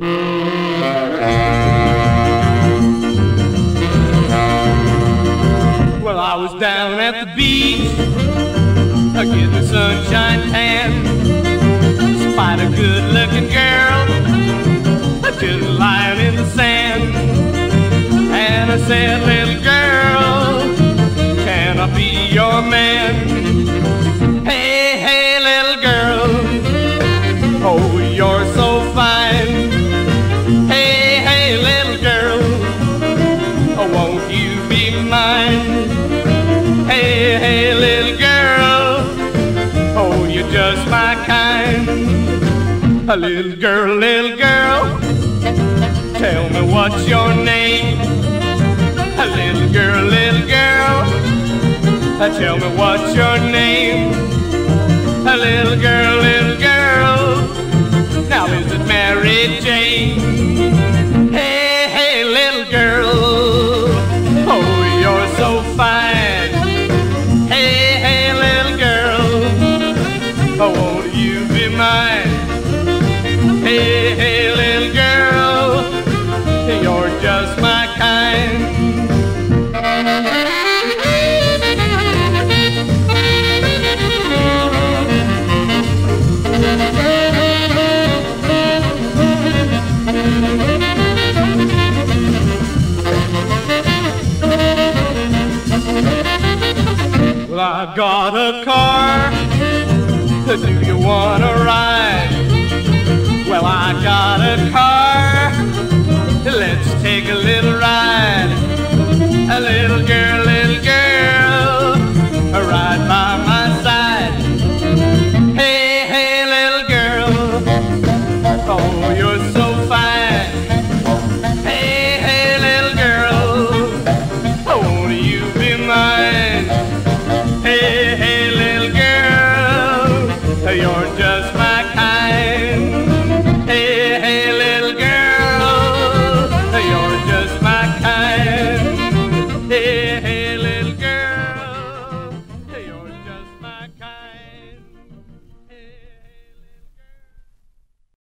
Well, I was down at the beach, getting the sunshine tan. Spied a good-looking girl, just lying in the sand. And I said, little girl, can I be your man? Hey, hey, little girl, oh, you're so fine. Hey, hey, little girl, oh, won't you be mine? Hey, hey, little girl, oh, you're just my kind. A little girl, tell me what's your name? A little girl, tell me what's your name? A little girl, now is it Mary Jane? Hey, hey, little girl, oh, you're so fine. Hey, hey, little girl, oh, won't you be mine? Hey, hey, little girl, you're just my kind. Well, I got a car, do you wanna ride? Well, I got a car, let's take a little ride. A little girl, ride by my side. Hey, hey, little girl, oh, you're